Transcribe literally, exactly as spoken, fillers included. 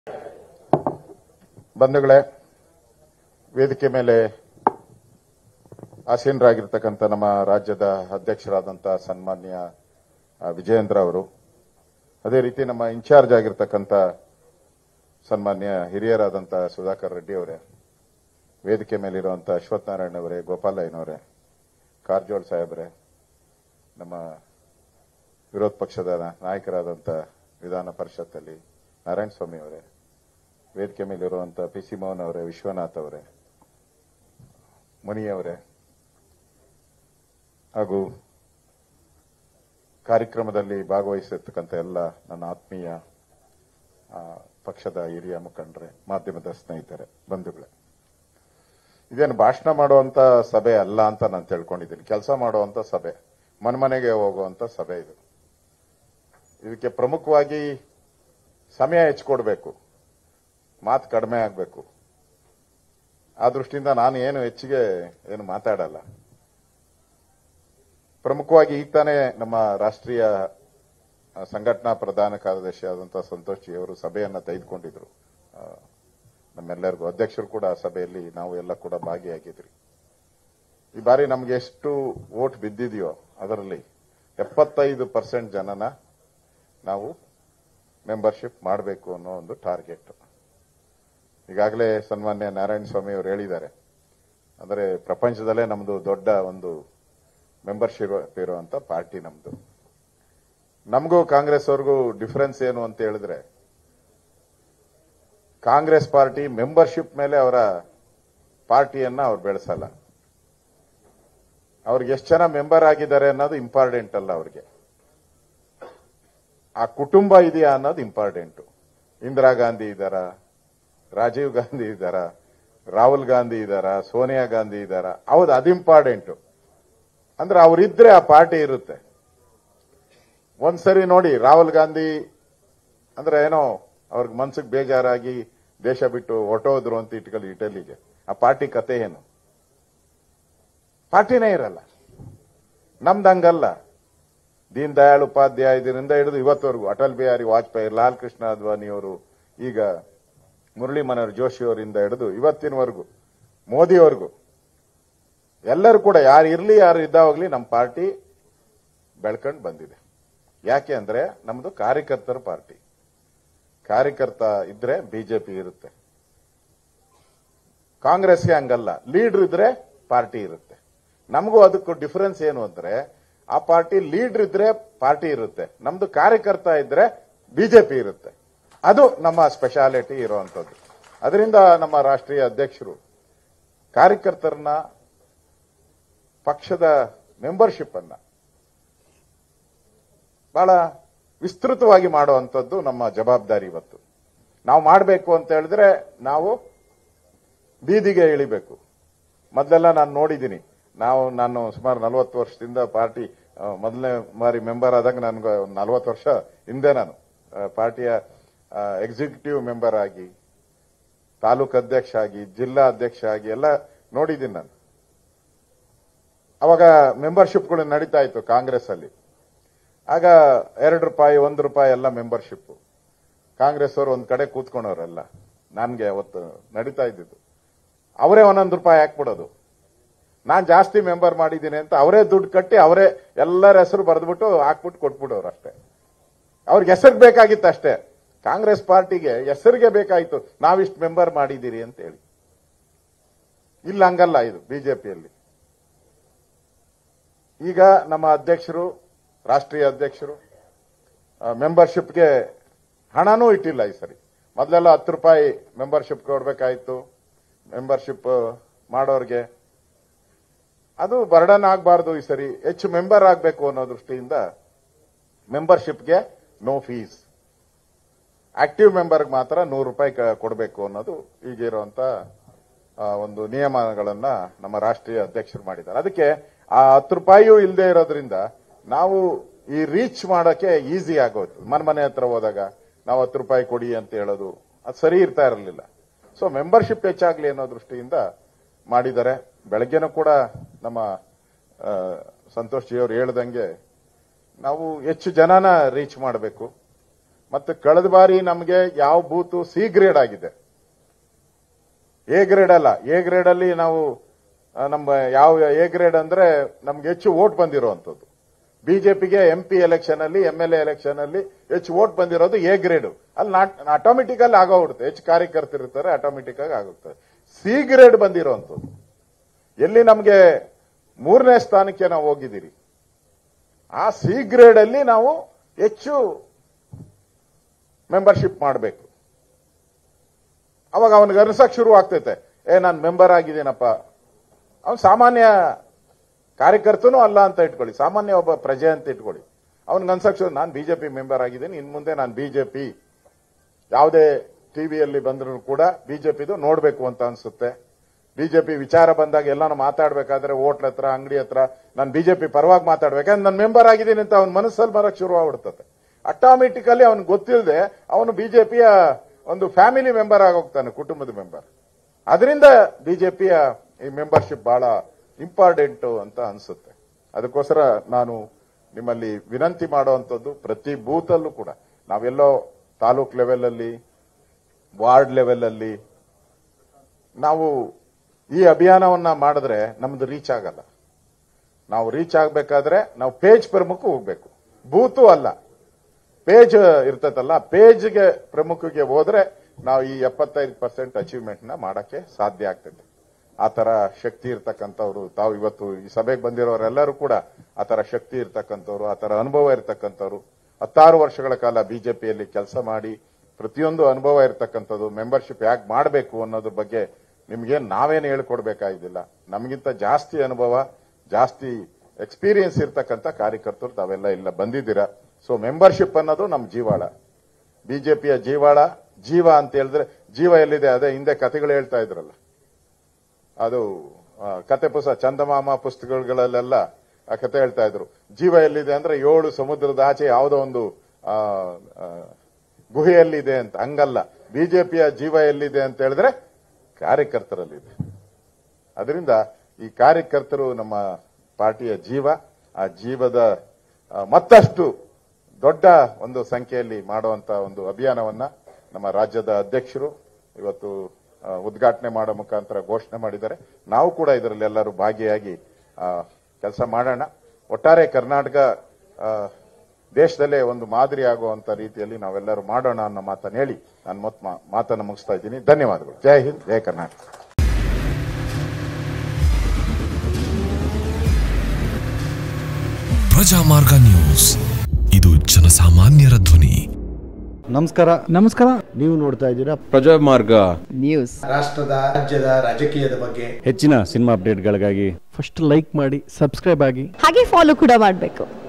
ಬಂಧುಗಳೇ, ವೇದಿಕೆ ಮೇಲೆ ಆಸೀನರಾಗಿರ್ತಕ್ಕಂಥ ನಮ್ಮ ರಾಜ್ಯದ ಅಧ್ಯಕ್ಷರಾದಂತಹ ಸನ್ಮಾನ್ಯ ವಿಜಯೇಂದ್ರ ಅವರು, ಅದೇ ರೀತಿ ನಮ್ಮ ಇನ್ಚಾರ್ಜ್ ಆಗಿರ್ತಕ್ಕಂಥ ಸನ್ಮಾನ್ಯ ಹಿರಿಯರಾದಂತಹ ಸುಧಾಕರ್ ರೆಡ್ಡಿ ಅವರೇ, ವೇದಿಕೆ ಮೇಲಿರುವಂತಹ ಅಶ್ವಥ್ ನಾರಾಯಣ ಅವರೇ, ಗೋಪಾಲಯ್ಯನವರೇ, ಕಾರಜೋಳ ಸಾಹೇಬ್ರೆ, ನಮ್ಮ ವಿರೋಧ ಪಕ್ಷದ ನಾಯಕರಾದಂಥ ವಿಧಾನ ಪರಿಷತ್ತಲ್ಲಿ ನಾರಾಯಣ ಸ್ವಾಮಿ ಅವರೇ, ವೇದಿಕೆ ಮೇಲಿರುವಂತಹ ಪಿ ಸಿ ಮೋಹನ್ ಅವರೇ, ವಿಶ್ವನಾಥ್ ಅವರೇ, ಮುನಿ ಅವರೇ, ಹಾಗೂ ಕಾರ್ಯಕ್ರಮದಲ್ಲಿ ಭಾಗವಹಿಸಿರ್ತಕ್ಕಂಥ ಎಲ್ಲ ನನ್ನ ಆತ್ಮೀಯ ಪಕ್ಷದ ಹಿರಿಯ ಮುಖಂಡರೇ, ಮಾಧ್ಯಮದ ಸ್ನೇಹಿತರೆ, ಬಂಧುಗಳೇ, ಇದೇನು ಭಾಷಣ ಮಾಡುವಂತ ಸಭೆ ಅಲ್ಲ ಅಂತ ನಾನು ತಿಳ್ಕೊಂಡಿದ್ದೀನಿ. ಕೆಲಸ ಮಾಡುವಂತ ಸಭೆ, ಮನೆಮನೆಗೆ ಹೋಗುವಂತ ಸಭೆ ಇದು. ಇದಕ್ಕೆ ಪ್ರಮುಖವಾಗಿ ಸಮಯ ಹೆಚ್ಚಿಕೊಡ್ಬೇಕು, ಮಾತು ಕಡಿಮೆ ಆಗಬೇಕು. ಆ ದೃಷ್ಟಿಯಿಂದ ನಾನು ಏನು ಹೆಚ್ಚಿಗೆ ಏನು ಮಾತಾಡಲ್ಲ. ಪ್ರಮುಖವಾಗಿ ಈಗ ತಾನೇ ನಮ್ಮ ರಾಷ್ಟ್ರೀಯ ಸಂಘಟನಾ ಪ್ರಧಾನ ಕಾರ್ಯದರ್ಶಿ ಆದಂತಹ ಸಂತೋಷ್ ಜಿ ಅವರು ಸಭೆಯನ್ನ ತೆಗೆದುಕೊಂಡಿದ್ರು. ನಮ್ಮೆಲ್ಲರಿಗೂ ಅಧ್ಯಕ್ಷರು ಕೂಡ ಆ ಸಭೆಯಲ್ಲಿ ನಾವು ಎಲ್ಲ ಕೂಡ ಭಾಗಿಯಾಗಿದ್ರಿ. ಈ ಬಾರಿ ನಮ್ಗೆ ಎಷ್ಟು ವೋಟ್ ಬಿದ್ದಿದೆಯೋ ಅದರಲ್ಲಿ ಎಪ್ಪತ್ತೈದು ಪರ್ಸೆಂಟ್ ಜನನ ನಾವು ಮೆಂಬರ್ಶಿಪ್ ಮಾಡಬೇಕು ಅನ್ನೋ ಒಂದು ಟಾರ್ಗೆಟ್. ಈಗಾಗಲೇ ಸನ್ಮಾನ್ಯ ನಾರಾಯಣ ಸ್ವಾಮಿ ಅವರು ಹೇಳಿದ್ದಾರೆ, ಅಂದರೆ ಪ್ರಪಂಚದಲ್ಲೇ ನಮ್ದು ದೊಡ್ಡ ಒಂದು ಮೆಂಬರ್ಶಿಪ್ ಇರುವಂತ ಪಾರ್ಟಿ ನಮ್ದು. ನಮಗೂ ಕಾಂಗ್ರೆಸ್ ಅವ್ರಿಗೂ ಡಿಫರೆನ್ಸ್ ಏನು ಅಂತ ಹೇಳಿದ್ರೆ, ಕಾಂಗ್ರೆಸ್ ಪಾರ್ಟಿ ಮೆಂಬರ್ಶಿಪ್ ಮೇಲೆ ಅವರ ಪಾರ್ಟಿಯನ್ನ ಅವ್ರು ಬೆಳೆಸಲ್ಲ. ಅವ್ರಿಗೆ ಎಷ್ಟು ಜನ ಮೆಂಬರ್ ಆಗಿದ್ದಾರೆ ಅನ್ನೋದು ಇಂಪಾರ್ಟೆಂಟ್ ಅಲ್ಲ. ಅವ್ರಿಗೆ ಆ ಕುಟುಂಬ ಇದೆಯಾ ಅನ್ನೋದು ಇಂಪಾರ್ಟೆಂಟು. ಇಂದಿರಾ ಗಾಂಧಿ ಇದ್ದಾರ, ರಾಜೀವ್ ಗಾಂಧಿ ಇದ್ದಾರ, ರಾಹುಲ್ ಗಾಂಧಿ ಇದ್ದಾರ, ಸೋನಿಯಾ ಗಾಂಧಿ ಇದ್ದಾರ, ಹೌದು, ಅದು ಇಂಪಾರ್ಟೆಂಟು. ಅಂದ್ರೆ ಅವರಿದ್ರೆ ಆ ಪಾರ್ಟಿ ಇರುತ್ತೆ. ಒಂದ್ಸರಿ ನೋಡಿ, ರಾಹುಲ್ ಗಾಂಧಿ ಅಂದ್ರೆ ಏನೋ ಅವ್ರಿಗೆ ಮನ್ಸಿಗೆ ಬೇಜಾರಾಗಿ ದೇಶ ಬಿಟ್ಟು ಹೊಟ್ಟೋದ್ರು ಅಂತ ಇಟ್ಕೊಳ್ಳಿ ಇಟಲಿಗೆ, ಆ ಪಾರ್ಟಿ ಕತೆ ಏನು? ಪಾರ್ಟಿನೇ ಇರಲ್ಲ. ನಮ್ದಂಗಲ್ಲ. ದೀನ್ ದಯಾಳ್ ಉಪಾಧ್ಯಾಯದಿಂದ ಹಿಡಿದು ಇವತ್ತವರೆಗೂ ಅಟಲ್ ಬಿಹಾರಿ ವಾಜಪೇಯಿ, ಲಾಲ್ ಕೃಷ್ಣ ಅದ್ವಾನಿಯವರು, ಈಗ ಮುರಳಿ ಮನೋಹರ್ ಜೋಶಿ ಅವರಿಂದ ಹಿಡಿದು ಇವತ್ತಿನವರೆಗೂ ಮೋದಿಯವರೆಗೂ ಎಲ್ಲರೂ ಕೂಡ ಯಾರು ಇರ್ಲಿ ಯಾರು ಇದ್ದಾವಾಗ್ಲಿ ನಮ್ಮ ಪಾರ್ಟಿ ಬೆಳ್ಕೊಂಡು ಬಂದಿದೆ. ಯಾಕೆ ಅಂದ್ರೆ ನಮ್ದು ಕಾರ್ಯಕರ್ತರ ಪಾರ್ಟಿ. ಕಾರ್ಯಕರ್ತ ಇದ್ರೆ ಬಿಜೆಪಿ ಇರುತ್ತೆ. ಕಾಂಗ್ರೆಸ್ಗೆ ಹಂಗಲ್ಲ, ಲೀಡರ್ ಇದ್ರೆ ಪಾರ್ಟಿ ಇರುತ್ತೆ. ನಮಗೂ ಅದಕ್ಕೂ ಡಿಫರೆನ್ಸ್ ಏನು ಅಂದ್ರೆ, ಆ ಪಾರ್ಟಿ ಲೀಡರ್ ಇದ್ರೆ ಪಾರ್ಟಿ ಇರುತ್ತೆ, ನಮ್ದು ಕಾರ್ಯಕರ್ತ ಇದ್ರೆ ಬಿಜೆಪಿ ಇರುತ್ತೆ. ಅದು ನಮ್ಮ ಸ್ಪೆಷಾಲಿಟಿ ಇರುವಂತದ್ದು. ಅದರಿಂದ ನಮ್ಮ ರಾಷ್ಟ್ರೀಯ ಅಧ್ಯಕ್ಷರು ಕಾರ್ಯಕರ್ತರನ್ನ, ಪಕ್ಷದ ಮೆಂಬರ್ಶಿಪ್ ಅನ್ನ ಬಹಳ ವಿಸ್ತೃತವಾಗಿ ಮಾಡುವಂಥದ್ದು ನಮ್ಮ ಜವಾಬ್ದಾರಿ. ಇವತ್ತು ನಾವು ಮಾಡಬೇಕು ಅಂತ ಹೇಳಿದ್ರೆ ನಾವು ಬೀದಿಗೆ ಇಳಿಬೇಕು. ಮೊದಲೆಲ್ಲ ನಾನು ನೋಡಿದ್ದೀನಿ, ನಾವು ನಾನು ಸುಮಾರು ನಲವತ್ತು ವರ್ಷದಿಂದ ಪಾರ್ಟಿ ಮೊದಲನೇ ಬಾರಿ ಮೆಂಬರ್ ಆದಾಗ ನನ್ಗೆ ನಲವತ್ತು ವರ್ಷ ಹಿಂದೆ ನಾನು ಪಾರ್ಟಿಯ ಎಕ್ಸಿಕ್ಯೂಟಿವ್ ಮೆಂಬರ್ ಆಗಿ, ತಾಲೂಕು ಅಧ್ಯಕ್ಷ ಆಗಿ, ಜಿಲ್ಲಾ ಅಧ್ಯಕ್ಷ ಆಗಿ ಎಲ್ಲ ನೋಡಿದ್ದೀನಿ ನಾನು. ಅವಾಗ ಮೆಂಬರ್ಶಿಪ್ಗಳು ನಡೀತಾ ಇತ್ತು ಕಾಂಗ್ರೆಸ್ ಅಲ್ಲಿ. ಆಗ ಎರಡು ರೂಪಾಯಿ ಒಂದು ರೂಪಾಯಿ ಎಲ್ಲ ಮೆಂಬರ್ಶಿಪ್. ಕಾಂಗ್ರೆಸ್ ಅವರು ಒಂದ್ ಕಡೆ ಕೂತ್ಕೊಂಡವರೆಲ್ಲ, ನನ್ಗೆ ಅವತ್ತು ನಡೀತಾ ಇದ್ದಿದ್ದು. ಅವರೇ ಒಂದೊಂದು ರೂಪಾಯಿ ಹಾಕ್ಬಿಡೋದು. ನಾನ್ ಜಾಸ್ತಿ ಮೆಂಬರ್ ಮಾಡಿದ್ದೀನಿ ಅಂತ ಅವರೇ ದುಡ್ಡು ಕಟ್ಟಿ ಅವರೇ ಎಲ್ಲರ ಹೆಸರು ಬರೆದ್ಬಿಟ್ಟು ಹಾಕ್ಬಿಟ್ಟು ಕೊಟ್ಬಿಡೋರು ಅಷ್ಟೇ. ಅವ್ರಿಗೆ ಹೆಸರಿಗೆ ಬೇಕಾಗಿತ್ತು ಅಷ್ಟೇ. ಕಾಂಗ್ರೆಸ್ ಪಾರ್ಟಿಗೆ ಹೆಸರಿಗೆ ಬೇಕಾಯ್ತು, ನಾವಿಷ್ಟು ಮೆಂಬರ್ ಮಾಡಿದ್ದೀರಿ ಅಂತ ಹೇಳಿ. ಇಲ್ಲ, ಹಂಗಲ್ಲ ಇದು ಬಿಜೆಪಿಯಲ್ಲಿ. ಈಗ ನಮ್ಮ ಅಧ್ಯಕ್ಷರು, ರಾಷ್ಟ್ರೀಯ ಅಧ್ಯಕ್ಷರು ಮೆಂಬರ್ಶಿಪ್ಗೆ ಹಣನೂ ಇಟ್ಟಿಲ್ಲ ಈ ಸರಿ. ಮೊದಲೆಲ್ಲ ಹತ್ತು ರೂಪಾಯಿ ಮೆಂಬರ್ಶಿಪ್ ಕೊಡ್ಬೇಕಾಯ್ತು ಮೆಂಬರ್ಶಿಪ್ ಮಾಡೋರ್ಗೆ. ಅದು ಬರ್ಡನ್ ಆಗಬಾರ್ದು. ಈ ಸರಿ ಹೆಚ್ಚು ಮೆಂಬರ್ ಆಗಬೇಕು ಅನ್ನೋ ದೃಷ್ಟಿಯಿಂದ ಮೆಂಬರ್ಶಿಪ್ಗೆ ನೋ ಫೀಸ್, ಆಕ್ಟಿವ್ ಮೆಂಬರ್ಗೆ ಮಾತ್ರ ನೂರು ರೂಪಾಯಿ ಕೊಡಬೇಕು ಅನ್ನೋದು ಈಗಿರುವಂತ ಒಂದು ನಿಯಮಗಳನ್ನ ನಮ್ಮ ರಾಷ್ಟ್ರೀಯ ಅಧ್ಯಕ್ಷರು ಮಾಡಿದ್ದಾರೆ. ಅದಕ್ಕೆ ಆ ಹತ್ತು ರೂಪಾಯಿಯೂ ಇಲ್ಲದೆ ಇರೋದ್ರಿಂದ ನಾವು ಈ ರೀಚ್ ಮಾಡೋಕೆ ಈಸಿ ಆಗೋಯ್ತು. ಮನೆ ಮನೆ ಹತ್ರ ಹೋದಾಗ ನಾವು ಹತ್ತು ರೂಪಾಯಿ ಕೊಡಿ ಅಂತ ಹೇಳೋದು ಅದು ಸರಿ ಇರ್ತಾ ಇರಲಿಲ್ಲ. ಸೊ ಮೆಂಬರ್ಶಿಪ್ ಹೆಚ್ಚಾಗ್ಲಿ ಅನ್ನೋ ದೃಷ್ಟಿಯಿಂದ ಮಾಡಿದ್ದಾರೆ. ಬೆಳಗ್ಗೆನೂ ಕೂಡ ನಮ್ಮ ಸಂತೋಷ್ ಜಿ ಅವರು ಹೇಳ್ದಂಗೆ ನಾವು ಹೆಚ್ಚು ಜನನ ರೀಚ್ ಮಾಡಬೇಕು. ಮತ್ತು ಕಳೆದ ಬಾರಿ ನಮಗೆ ಯಾವ ಬೂತು ಸಿ ಗ್ರೇಡ್ ಆಗಿದೆ, ಎ ಗ್ರೇಡ್ ಅಲ್ಲ. ಎ ಗ್ರೇಡ್ ಅಲ್ಲಿ ನಾವು ನಮ್ಮ ಯಾವ ಎ ಗ್ರೇಡ್ ಅಂದ್ರೆ ನಮ್ಗೆ ಹೆಚ್ಚು ವೋಟ್ ಬಂದಿರುವಂತದ್ದು. ಬಿಜೆಪಿಗೆ ಎಂಪಿ ಎಲೆಕ್ಷನ್ ಅಲ್ಲಿ, ಎಂ ಎಲ್ ಎ ಎಲೆಕ್ಷನ್ ಅಲ್ಲಿ ಹೆಚ್ಚು ವೋಟ್ ಬಂದಿರೋದು ಎ ಗ್ರೇಡ್. ಅಲ್ಲಿ ಆಟೋಮೆಟಿಕ್ ಅಲ್ಲಿ ಆಗೋಗ್ಬಿಡುತ್ತೆ, ಹೆಚ್ಚು ಕಾರ್ಯಕರ್ತರಿರ್ತಾರೆ, ಆಟೋಮೆಟಿಕ್ ಆಗಿ ಆಗುತ್ತೆ. ಸಿ ಗ್ರೇಡ್ ಬಂದಿರುವಂತದ್ದು ಎಲ್ಲಿ ನಮಗೆ ಮೂರನೇ ಸ್ಥಾನಕ್ಕೆ ನಾವು ಹೋಗಿದ್ದೀರಿ, ಆ ಸಿ ಗ್ರೇಡ್ ಅಲ್ಲಿ ನಾವು ಹೆಚ್ಚು ಮೆಂಬರ್ಶಿಪ್ ಮಾಡಬೇಕು. ಅವಾಗ ಅವನಿಗೆ ಅನಿಸಕ್ ಶುರು ಆಗ್ತೈತೆ, ಏ ನಾನು ಮೆಂಬರ್ ಆಗಿದ್ದೀನಪ್ಪ. ಅವನು ಸಾಮಾನ್ಯ ಕಾರ್ಯಕರ್ತನೂ ಅಲ್ಲ ಅಂತ ಇಟ್ಕೊಳ್ಳಿ, ಸಾಮಾನ್ಯ ಒಬ್ಬ ಪ್ರಜೆ ಅಂತ ಇಟ್ಕೊಳ್ಳಿ. ಅವನಿಗೆ ಅನ್ಸಕ್ ಶುರು, ನಾನು ಬಿಜೆಪಿ ಮೆಂಬರ್ ಆಗಿದ್ದೀನಿ, ಇನ್ ಮುಂದೆ ನಾನು ಬಿಜೆಪಿ ಯಾವುದೇ ಟಿವಿಯಲ್ಲಿ ಬಂದರೂ ಕೂಡ ಬಿಜೆಪಿದು ನೋಡ್ಬೇಕು ಅಂತ ಅನ್ಸುತ್ತೆ. ಬಿಜೆಪಿ ವಿಚಾರ ಬಂದಾಗ ಎಲ್ಲಾನು ಮಾತಾಡ್ಬೇಕಾದ್ರೆ ಹೋಟ್ಲ ಹತ್ರ, ಅಂಗಡಿ ಹತ್ರ ನಾನು ಬಿಜೆಪಿ ಪರವಾಗಿ ಮಾತಾಡ್ಬೇಕಂದ್ರೆ ನಾನು ಮೆಂಬರ್ ಆಗಿದ್ದೀನಿ ಅಂತ ಅವನ ಮನಸ್ಸಲ್ಲಿ ಬರಕ್ ಶುರು ಆಗ್ಬಿಡ್ತದೆ. ಆಟೋಮೆಟಿಕಲಿ ಅವನಿಗೆ ಗೊತ್ತಿಲ್ಲದೆ ಅವನು ಬಿಜೆಪಿಯ ಒಂದು ಫ್ಯಾಮಿಲಿ ಮೆಂಬರ್ ಆಗೋಗ್ತಾನೆ, ಕುಟುಂಬದ ಮೆಂಬರ್. ಅದರಿಂದ ಬಿಜೆಪಿಯ ಈ ಮೆಂಬರ್ಶಿಪ್ ಬಹಳ ಇಂಪಾರ್ಟೆಂಟ್ ಅಂತ ಅನ್ಸುತ್ತೆ. ಅದಕ್ಕೋಸ್ಕರ ನಾನು ನಿಮ್ಮಲ್ಲಿ ವಿನಂತಿ ಮಾಡುವಂಥದ್ದು, ಪ್ರತಿ ಬೂತ್ ಅಲ್ಲೂ ಕೂಡ ನಾವೆಲ್ಲೋ ತಾಲೂಕ್ ಲೆವೆಲ್ ಅಲ್ಲಿ, ವಾರ್ಡ್ ಲೆವೆಲ್ ಅಲ್ಲಿ ನಾವು ಈ ಅಭಿಯಾನವನ್ನ ಮಾಡಿದ್ರೆ ನಮ್ದು ರೀಚ್ ಆಗಲ್ಲ. ನಾವು ರೀಚ್ ಆಗಬೇಕಾದ್ರೆ ನಾವು ಪೇಜ್ ಪ್ರಮುಖ ಹೋಗ್ಬೇಕು, ಬೂತು ಅಲ್ಲ. ಪೇಜ್ ಇರ್ತದಲ್ಲ, ಪೇಜ್ಗೆ ಪ್ರಮುಖಗೆ ಹೋದ್ರೆ ನಾವು ಈ ಎಪ್ಪತ್ತೈದು ಪರ್ಸೆಂಟ್ ಅಚೀವ್ಮೆಂಟ್ ನ ಮಾಡಕ್ಕೆ ಸಾಧ್ಯ ಆಗ್ತದೆ. ಆ ತರ ಶಕ್ತಿ ಇರ್ತಕ್ಕಂಥವ್ರು ತಾವು ಇವತ್ತು ಈ ಸಭೆಗೆ ಬಂದಿರೋರೆಲ್ಲರೂ ಕೂಡ ಆ ತರ ಶಕ್ತಿ ಇರ್ತಕ್ಕಂಥವ್ರು, ಆ ತರ ಅನುಭವ ಇರ್ತಕ್ಕಂಥವ್ರು, ಹತ್ತಾರು ವರ್ಷಗಳ ಕಾಲ ಬಿಜೆಪಿಯಲ್ಲಿ ಕೆಲಸ ಮಾಡಿ ಪ್ರತಿಯೊಂದು ಅನುಭವ ಇರ್ತಕ್ಕಂಥದ್ದು. ಮೆಂಬರ್ಶಿಪ್ ಯಾಕೆ ಮಾಡಬೇಕು ಅನ್ನೋದ್ರ ಬಗ್ಗೆ ನಿಮ್ಗೆ ನಾವೇನು ಹೇಳ್ಕೊಡ್ಬೇಕಾಗಿಲ್ಲ, ನಮಗಿಂತ ಜಾಸ್ತಿ ಅನುಭವ, ಜಾಸ್ತಿ ಎಕ್ಸ್ಪೀರಿಯನ್ಸ್ ಇರ್ತಕ್ಕಂಥ ಕಾರ್ಯಕರ್ತರು ತಾವೆಲ್ಲ ಇಲ್ಲ ಬಂದಿದ್ದೀರಾ. ಸೊ ಮೆಂಬರ್ಶಿಪ್ ಅನ್ನೋದು ನಮ್ಮ ಜೀವಾಳ, ಬಿಜೆಪಿಯ ಜೀವಾಳ. ಜೀವ ಅಂತ ಹೇಳಿದ್ರೆ ಜೀವ ಎಲ್ಲಿದೆ, ಅದೇ ಹಿಂದೆ ಕಥೆಗಳು ಹೇಳ್ತಾ ಇದ್ರಲ್ಲ, ಅದು ಕತೆ ಪುಸ್ತಕ ಚಂದಮಾಮ ಪುಸ್ತಕಗಳಲ್ಲೆಲ್ಲ ಆ ಕತೆ ಹೇಳ್ತಾ ಇದ್ರು. ಜೀವ ಎಲ್ಲಿದೆ ಅಂದ್ರೆ ಏಳು ಸಮುದ್ರದ ಆಚೆ ಯಾವುದೋ ಒಂದು ಗುಹೆಯಲ್ಲಿದೆ ಅಂತ. ಹಂಗಲ್ಲ, ಬಿಜೆಪಿಯ ಜೀವ ಎಲ್ಲಿದೆ ಅಂತ ಹೇಳಿದ್ರೆ ಕಾರ್ಯಕರ್ತರಲ್ಲಿದೆ. ಅದರಿಂದ ಈ ಕಾರ್ಯಕರ್ತರು ನಮ್ಮ ಪಾರ್ಟಿಯ ಜೀವ. ಆ ಜೀವದ ಮತ್ತಷ್ಟು ದೊಡ್ಡ ಒಂದು ಸಂಖ್ಯೆಯಲ್ಲಿ ಮಾಡುವಂತ ಒಂದು ಅಭಿಯಾನವನ್ನ ನಮ್ಮ ರಾಜ್ಯದ ಅಧ್ಯಕ್ಷರು ಇವತ್ತು ಉದ್ಘಾಟನೆ ಮಾಡೋ ಮುಖಾಂತರ ಘೋಷಣೆ ಮಾಡಿದ್ದಾರೆ. ನಾವು ಕೂಡ ಇದರಲ್ಲಿ ಎಲ್ಲರೂ ಭಾಗಿಯಾಗಿ ಕೆಲಸ ಮಾಡೋಣ. ಒಟ್ಟಾರೆ ಕರ್ನಾಟಕ ದೇಶದಲ್ಲೇ ಒಂದು ಮಾದರಿ ಆಗುವಂತ ರೀತಿಯಲ್ಲಿ ನಾವೆಲ್ಲರೂ ಮಾಡೋಣ ಅನ್ನೋ ಮಾತನ್ನು ಹೇಳಿ ನಾನು ಮತ್ತೆ ಮಾತನ್ನು ಮುಗಿಸ್ತಾ ಇದ್ದೀನಿ. ಧನ್ಯವಾದಗಳು. ಜೈ ಹಿಂದ್, ಜೈ ಕರ್ನಾಟಕ. ಪ್ರಜಾಮಾರ್ಗ ನ್ಯೂಸ್, ಇದು ಜನಸಾಮಾನ್ಯರ ಧ್ವನಿ. ನಮಸ್ಕಾರ. ನಮಸ್ಕಾರ. ನೀವು ನೋಡ್ತಾ ಇದ್ದೀರಾ ಪ್ರಜಾಮಾರ್ಗ ನ್ಯೂಸ್. ರಾಷ್ಟ್ರದ, ರಾಜ್ಯದ ರಾಜಕೀಯದ ಬಗ್ಗೆ ಹೆಚ್ಚಿನ ಸಿನಿಮಾ ಅಪ್ಡೇಟ್ಗಳಿಗಾಗಿ ಫಸ್ಟ್ ಲೈಕ್ ಮಾಡಿ, ಸಬ್ಸ್ಕ್ರೈಬ್ ಆಗಿ, ಹಾಗೆ ಫಾಲೋ ಕೂಡ ಮಾಡಬೇಕು.